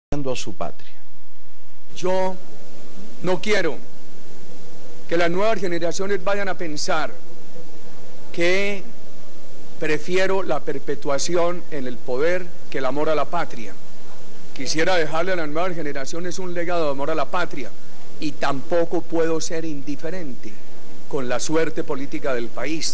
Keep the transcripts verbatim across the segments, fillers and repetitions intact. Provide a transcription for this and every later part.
a su patria. Yo no quiero que las nuevas generaciones vayan a pensar que prefiero la perpetuación en el poder que el amor a la patria. Quisiera dejarle a las nuevas generaciones un legado de amor a la patria y tampoco puedo ser indiferente con la suerte política del país.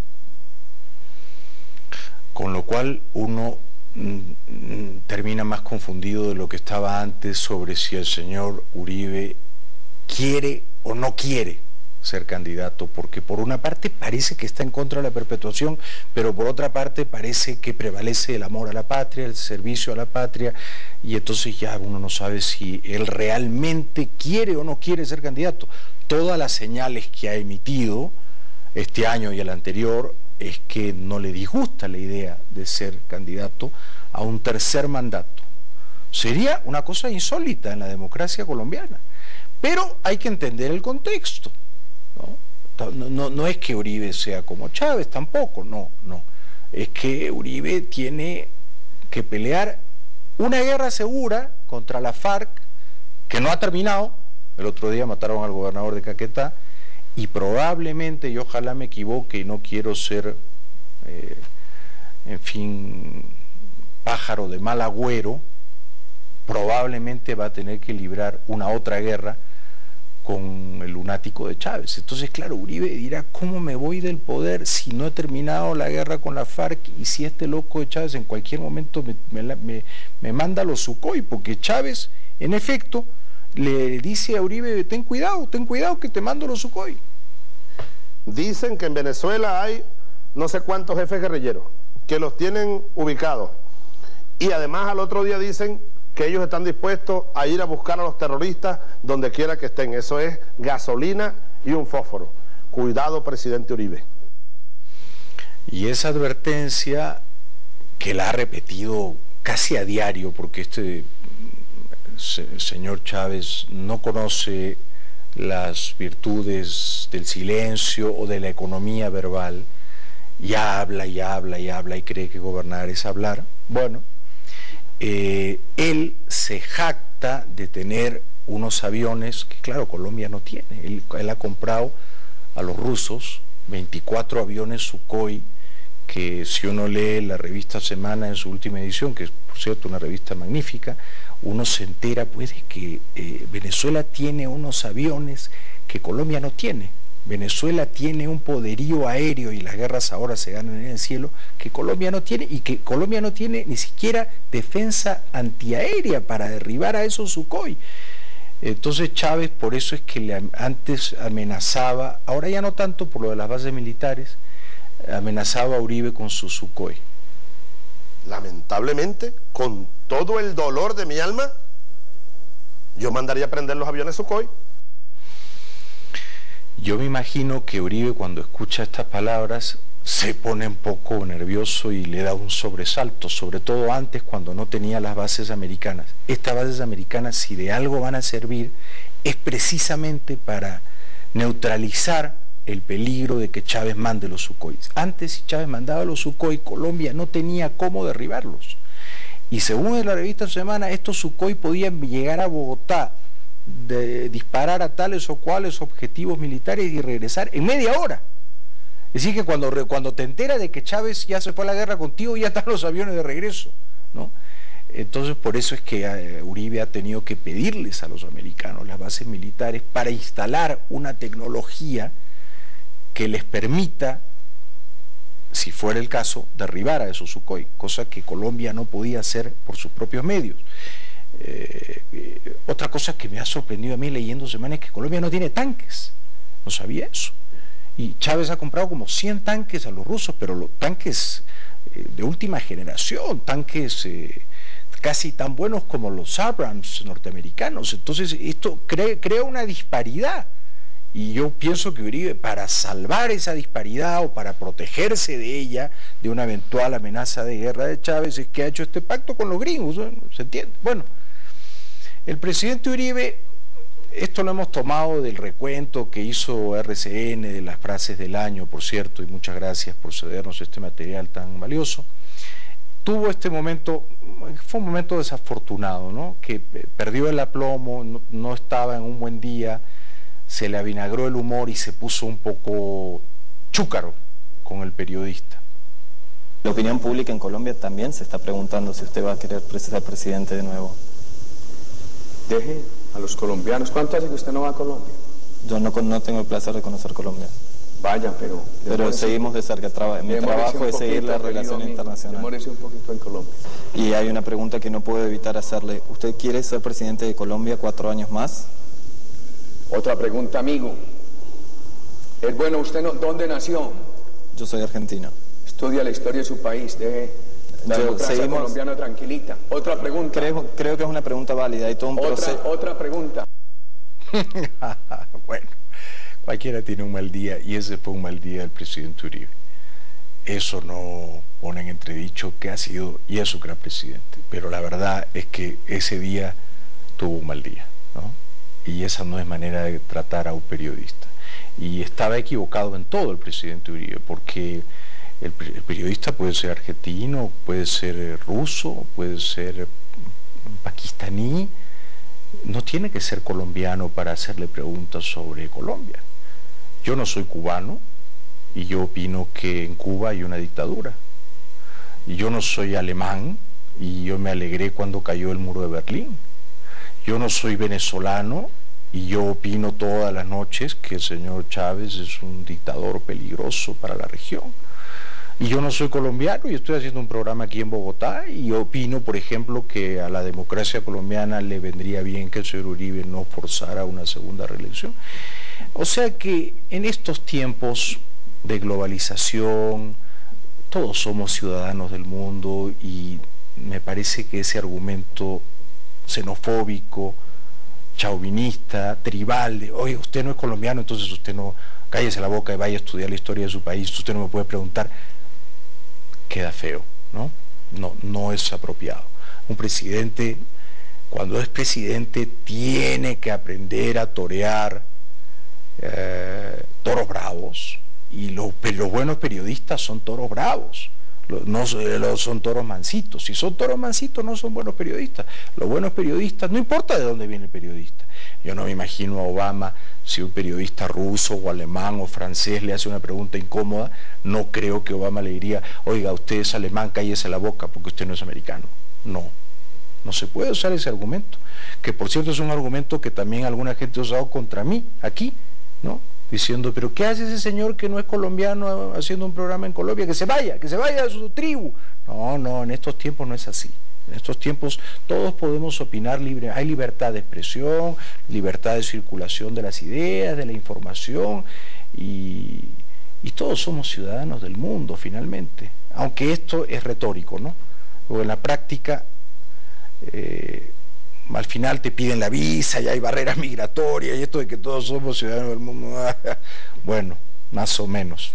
Con lo cual uno termina más confundido de lo que estaba antes sobre si el señor Uribe quiere o no quiere ser candidato, porque por una parte parece que está en contra de la perpetuación, pero por otra parte parece que prevalece el amor a la patria, el servicio a la patria, y entonces ya uno no sabe si él realmente quiere o no quiere ser candidato. Todas las señales que ha emitido este año y el anterior es que no le disgusta la idea de ser candidato a un tercer mandato. Sería una cosa insólita en la democracia colombiana, pero hay que entender el contexto, ¿no? No, no, no es que Uribe sea como Chávez, tampoco, no, no. Es que Uribe tiene que pelear una guerra segura contra la FARC, que no ha terminado. El otro día mataron al gobernador de Caquetá, y probablemente, y ojalá me equivoque y no quiero ser, eh, en fin, pájaro de mal agüero, probablemente va a tener que librar una otra guerra con el lunático de Chávez. Entonces, claro, Uribe dirá, ¿cómo me voy del poder si no he terminado la guerra con la FARC y si este loco de Chávez en cualquier momento me, me, me, me manda a los Sukhoi? Porque Chávez, en efecto, le dice a Uribe, ten cuidado, ten cuidado que te mando los Sukhoi. Dicen que en Venezuela hay no sé cuántos jefes guerrilleros que los tienen ubicados, y además al otro día dicen que ellos están dispuestos a ir a buscar a los terroristas donde quiera que estén. Eso es gasolina y un fósforo. Cuidado, presidente Uribe. Y esa advertencia que la ha repetido casi a diario, porque este señor Chávez no conoce las virtudes del silencio o de la economía verbal, y habla y habla y habla y cree que gobernar es hablar. Bueno, eh, él se jacta de tener unos aviones que, claro, Colombia no tiene. Él, él ha comprado a los rusos veinticuatro aviones Sukhoi, que si uno lee la revista Semana en su última edición, que es por cierto una revista magnífica, uno se entera pues de que eh, Venezuela tiene unos aviones que Colombia no tiene. Venezuela tiene un poderío aéreo, y las guerras ahora se ganan en el cielo, que Colombia no tiene, y que Colombia no tiene ni siquiera defensa antiaérea para derribar a esos Sukhoi. Entonces Chávez, por eso es que le, antes amenazaba, ahora ya no tanto por lo de las bases militares, amenazaba a Uribe con su Sukhoi. Lamentablemente, con todo el dolor de mi alma, yo mandaría a prender los aviones Sukhoi. Yo me imagino que Uribe, cuando escucha estas palabras, se pone un poco nervioso y le da un sobresalto, sobre todo antes, cuando no tenía las bases americanas. Estas bases americanas, si de algo van a servir, es precisamente para neutralizar el peligro de que Chávez mande los Sukhoi. Antes, si Chávez mandaba los Sukhoi, Colombia no tenía cómo derribarlos. Y según la revista Semana, estos Sukhoi podían llegar a Bogotá, de disparar a tales o cuales objetivos militares y regresar en media hora. Es decir, que cuando, cuando te enteras de que Chávez ya se fue a la guerra contigo, ya están los aviones de regreso, ¿no? Entonces, por eso es que Uribe ha tenido que pedirles a los americanos las bases militares para instalar una tecnología que les permita, si fuera el caso, derribar a esos Sukhoi, cosa que Colombia no podía hacer por sus propios medios. Eh, eh, otra cosa que me ha sorprendido a mí leyendo Semana es que Colombia no tiene tanques. No sabía eso. Y Chávez ha comprado como cien tanques a los rusos, pero los tanques eh, de última generación, tanques eh, casi tan buenos como los Abrams norteamericanos. Entonces esto crea, crea una disparidad. Y yo pienso que Uribe, para salvar esa disparidad o para protegerse de ella, de una eventual amenaza de guerra de Chávez, es que ha hecho este pacto con los gringos, ¿no? ¿Se entiende? Bueno, el presidente Uribe, esto lo hemos tomado del recuento que hizo R C N, de las frases del año, por cierto, y muchas gracias por cedernos este material tan valioso. tuvo este momento, fue un momento desafortunado, ¿no? Que perdió el aplomo, no, no estaba en un buen día, se le avinagró el humor y se puso un poco chúcaro con el periodista. La opinión pública en Colombia también se está preguntando si usted va a querer ser presidente de nuevo. Deje a los colombianos. ¿Cuánto hace que usted no va a Colombia? Yo no, no tengo el placer de conocer Colombia. Vaya, pero... Pero seguimos de cerca. Traba, mi trabajo es seguir la relación internacional. Demórese un poquito en Colombia. Y hay una pregunta que no puedo evitar hacerle. ¿Usted quiere ser presidente de Colombia cuatro años más? Otra pregunta, amigo. Es bueno, ¿usted no, dónde nació? Yo soy argentino. Estudia la historia de su país, deje la Yo, democracia seguimos, colombiana tranquilita. Otra pregunta. Creo, creo que es una pregunta válida. Hay todo un otra, proceso. Otra pregunta. Bueno, cualquiera tiene un mal día y ese fue un mal día del presidente Uribe. Eso no pone en entredicho que ha sido y es un gran presidente, pero la verdad es que ese día tuvo un mal día, ¿no? Y esa no es manera de tratar a un periodista. Y estaba equivocado en todo el presidente Uribe, porque el, el periodista puede ser argentino, puede ser ruso, puede ser pakistaní, no tiene que ser colombiano para hacerle preguntas sobre Colombia. Yo no soy cubano y yo opino que en Cuba hay una dictadura. Y yo no soy alemán y yo me alegré cuando cayó el muro de Berlín. Yo no soy venezolano y yo opino todas las noches que el señor Chávez es un dictador peligroso para la región. Y yo no soy colombiano y estoy haciendo un programa aquí en Bogotá y opino, por ejemplo, que a la democracia colombiana le vendría bien que el señor Uribe no forzara una segunda reelección. O sea que en estos tiempos de globalización, todos somos ciudadanos del mundo y me parece que ese argumento xenofóbico, chauvinista, tribal, de, oye, usted no es colombiano, entonces usted no, cállese la boca y vaya a estudiar la historia de su país, usted no me puede preguntar, queda feo, ¿no? No, no es apropiado. Un presidente, cuando es presidente, tiene que aprender a torear eh, toros bravos, y los, los buenos periodistas son toros bravos, no son toros mansitos. Si son toros mansitos no son buenos periodistas. Los buenos periodistas, no importa de dónde viene el periodista. Yo no me imagino a Obama, si un periodista ruso o alemán o francés le hace una pregunta incómoda, no creo que Obama le diría, oiga, usted es alemán, cállese la boca porque usted no es americano. No, no se puede usar ese argumento, que por cierto es un argumento que también alguna gente ha usado contra mí, aquí, ¿no? Diciendo, pero ¿qué hace ese señor que no es colombiano haciendo un programa en Colombia? Que se vaya, que se vaya a su tribu. No, no, en estos tiempos no es así. En estos tiempos todos podemos opinar libre, hay libertad de expresión, libertad de circulación de las ideas, de la información, y, y todos somos ciudadanos del mundo finalmente, aunque esto es retórico, ¿no? Porque en la práctica eh, al final te piden la visa y hay barreras migratorias y esto de que todos somos ciudadanos del mundo, bueno, más o menos.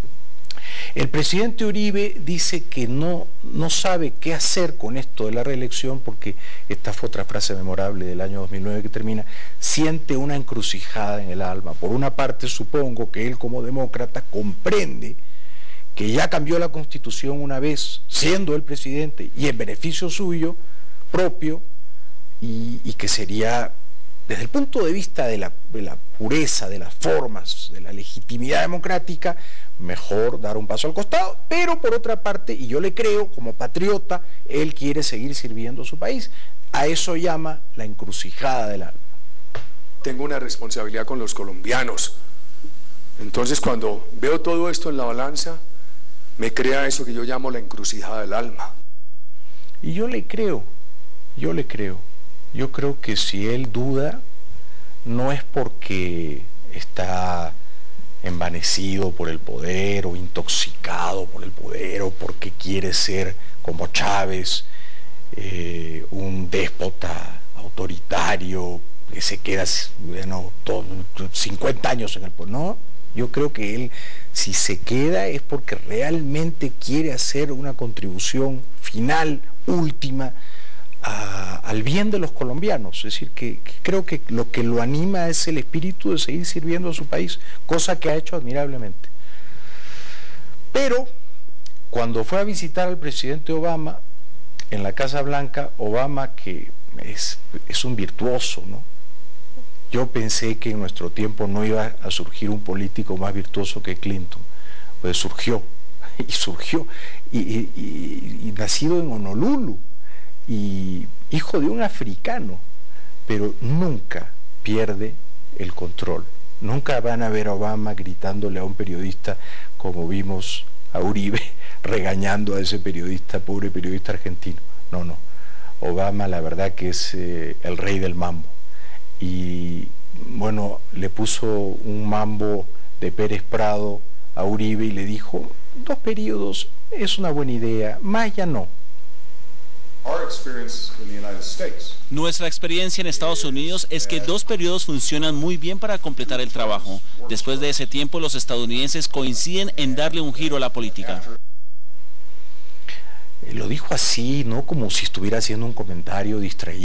El presidente Uribe dice que no, no sabe qué hacer con esto de la reelección porque, esta fue otra frase memorable del año dos mil nueve que termina, siente una encrucijada en el alma. Por una parte, supongo que él como demócrata comprende que ya cambió la Constitución una vez, siendo el presidente y en beneficio suyo propio, y, y que sería, desde el punto de vista de la, de la pureza, de las formas, de la legitimidad democrática, mejor dar un paso al costado, pero por otra parte, y yo le creo, como patriota, él quiere seguir sirviendo a su país. A eso llama la encrucijada del alma. Tengo una responsabilidad con los colombianos. Entonces, cuando veo todo esto en la balanza, me crea eso que yo llamo la encrucijada del alma. Y yo le creo, yo le creo. Yo creo que si él duda, no es porque está envanecido por el poder o intoxicado por el poder o porque quiere ser como Chávez, eh, un déspota autoritario que se queda, bueno, todo, cincuenta años en el poder. No, yo creo que él, si se queda, es porque realmente quiere hacer una contribución final, última, A, al bien de los colombianos. Es decir, que, que creo que lo que lo anima es el espíritu de seguir sirviendo a su país, cosa que ha hecho admirablemente. Pero Cuando fue a visitar al presidente Obama en la Casa Blanca, Obama, que es, es un virtuoso, ¿no? Yo pensé que en nuestro tiempo no iba a surgir un político más virtuoso que Clinton, pues surgió, y surgió, y, y, y, y nacido en Honolulu, y hijo de un africano, pero nunca pierde el control. Nunca van a ver a Obama gritándole a un periodista como vimos a Uribe regañando a ese periodista, pobre periodista argentino. No, no. Obama la verdad que es eh, el rey del mambo. Y bueno, le puso un mambo de Pérez Prado a Uribe y le dijo, dos periodos es una buena idea, más ya no. Nuestra experiencia en Estados Unidos es que dos periodos funcionan muy bien para completar el trabajo. Después de ese tiempo, los estadounidenses coinciden en darle un giro a la política. Lo dijo así, ¿no? Como si estuviera haciendo un comentario distraído.